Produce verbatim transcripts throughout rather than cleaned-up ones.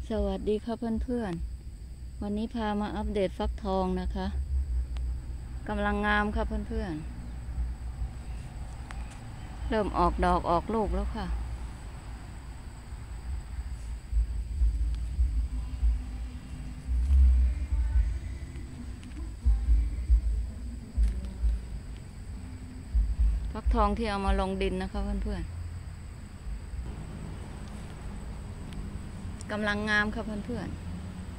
สวัสดีครับเพื่อนๆวันนี้พามาอัปเดตฟักทองนะคะกำลังงามครับเพื่อนๆเริ่มออกดอกออกลูกแล้วค่ะฟักทองที่เอามาลงดินนะคะเพื่อนๆกำลังงามครับเพื่อนๆ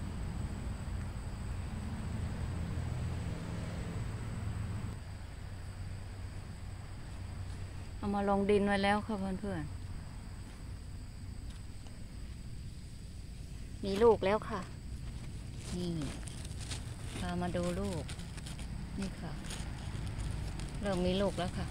เอามาลงดินไว้แล้วค่ะเพื่อนๆมีลูกแล้วค่ะนี่พามาดูลูกนี่ค่ะเริ่มมีลูกแล้วค่ะ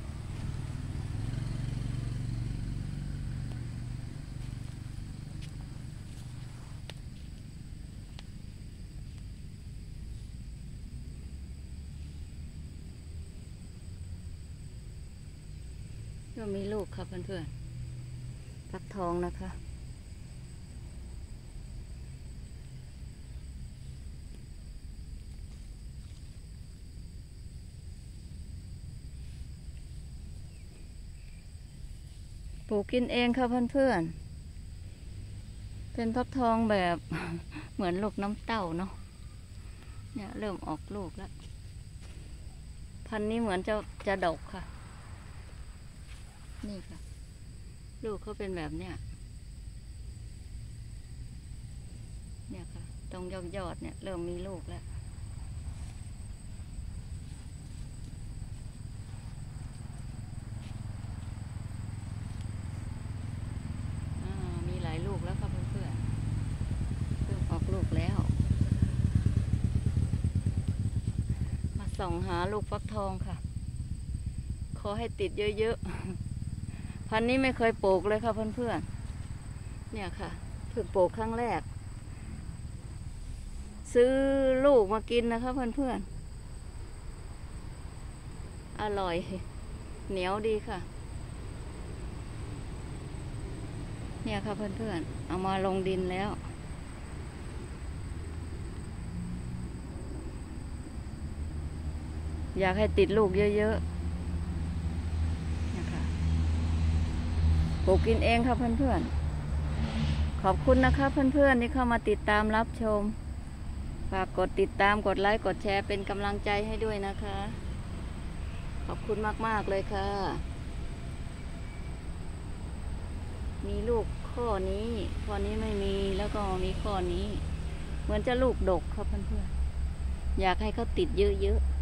ก็มีลูกครับเพื่อนๆฟักทองนะคะปลูกกินเองค่ะเพื่อนๆเป็นฟักทองแบบ เหมือนลูกน้ำเต้าเนาะเนี่ยเริ่มออกลูกแล้วพันธุ์นี้เหมือนจะจะดกค่ะนี่ค่ะลูกเขาเป็นแบบเนี้ยเนี่ยค่ะตรงยอดยอดเนี่ยเริ่มมีลูกแล้วมีหลายลูกแล้วค่ะเพื่อนๆเริ่มออกลูกแล้วมาส่องหาลูกฟักทองค่ะขอให้ติดเยอะๆพันธุ์นี้ไม่เคยปลูกเลยค่ะเพื่อนๆเนี่ยค่ะเพิ่งปลูกครั้งแรกซื้อลูกมากินนะคะเพื่อนๆอร่อยเหนียวดีค่ะเนี่ยค่ะเพื่อนๆเอามาลงดินแล้วอยากให้ติดลูกเยอะๆนะคะปลูกกินเองค่ะเพื่อนๆขอบคุณนะคะเพื่อนๆที่เข้ามาติดตามรับชมฝากกดติดตามกดไลค์กดแชร์เป็นกำลังใจให้ด้วยนะคะขอบคุณมากๆเลยค่ะมีลูกข้อนี้ข้อนี้ไม่มีแล้วก็มีข้อนี้เหมือนจะลูกดกครับเพื่อนๆอยากให้เขาติดเยอะๆ